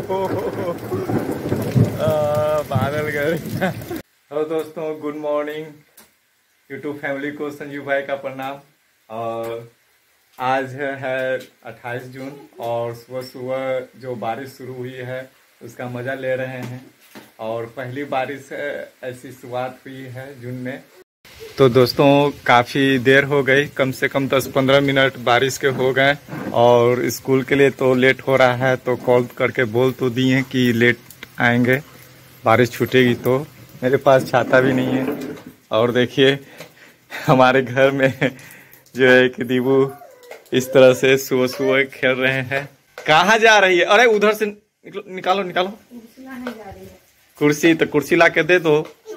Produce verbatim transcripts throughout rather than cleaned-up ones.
बादल गए। हेलो दोस्तों, गुड मॉर्निंग। यूट्यूब फैमिली को संजीव भाई का प्रणाम। और आज है अट्ठाईस जून और सुबह सुबह जो बारिश शुरू हुई है उसका मज़ा ले रहे हैं। और पहली बारिश ऐसी शुरुआत हुई है जून में। तो दोस्तों काफ़ी देर हो गई, कम से कम दस पंद्रह मिनट बारिश के हो गए। और स्कूल के लिए तो लेट हो रहा है, तो कॉल करके बोल तो दिए कि लेट आएंगे, बारिश छूटेगी तो। मेरे पास छाता भी नहीं है। और देखिए हमारे घर में जो है कि दीबू इस तरह से सुबह सुबह खेल रहे हैं। कहाँ जा रही है? अरे उधर से निकालो निकालो। कुर्सी तो कुर्सी ला के दे दो,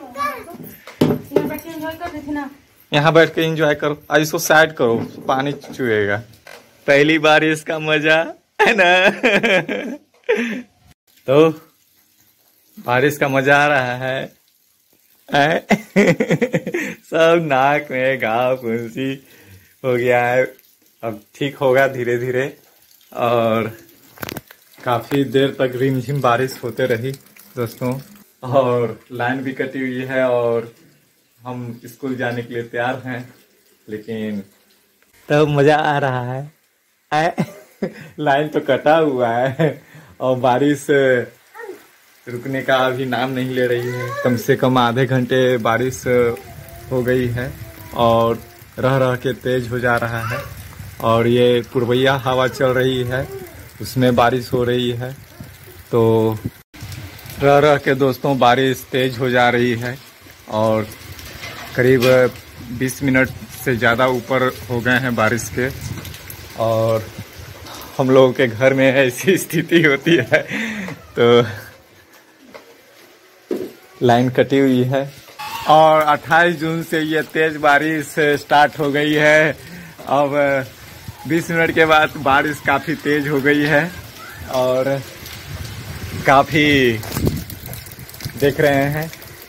यहाँ बैठ के एंजॉय करो। आज इसको साइड करो, पानी चुएगा। पहली बार इसका मजा है ना। तो बारिश का मजा आ रहा है, है? सब नाक में घाव फुंसी हो गया है, अब ठीक होगा धीरे धीरे। और काफी देर तक रिमझिम बारिश होते रही दोस्तों। और लाइन भी कटी हुई है और हम स्कूल जाने के लिए तैयार हैं, लेकिन तब मजा आ रहा है। लाइन तो कटा हुआ है और बारिश रुकने का अभी नाम नहीं ले रही है। कम से कम आधे घंटे बारिश हो गई है और रह रह के तेज हो जा रहा है। और ये पूर्वैया हवा चल रही है, उसमें बारिश हो रही है। तो रह रह के दोस्तों बारिश तेज हो जा रही है और करीब बीस मिनट से ज़्यादा ऊपर हो गए हैं बारिश के। और हम लोगों के घर में ऐसी स्थिति होती है, तो लाइन कटी हुई है। और अट्ठाईस जून से ये तेज बारिश स्टार्ट हो गई है। अब बीस मिनट के बाद बारिश काफ़ी तेज हो गई है और काफ़ी देख रहे हैं।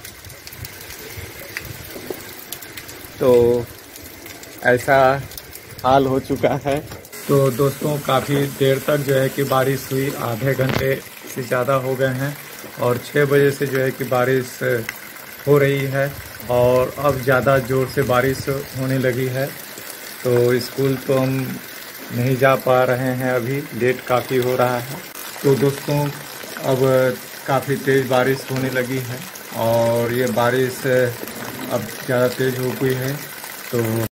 तो ऐसा हाल हो चुका है। तो दोस्तों काफ़ी देर तक जो है कि बारिश हुई, आधे घंटे से ज़्यादा हो गए हैं। और छः बजे से जो है कि बारिश हो रही है और अब ज़्यादा ज़ोर से बारिश होने लगी है। तो स्कूल तो हम नहीं जा पा रहे हैं, अभी लेट काफ़ी हो रहा है। तो दोस्तों अब काफ़ी तेज़ बारिश होने लगी है और ये बारिश अब ज़्यादा तेज़ हो गई है। तो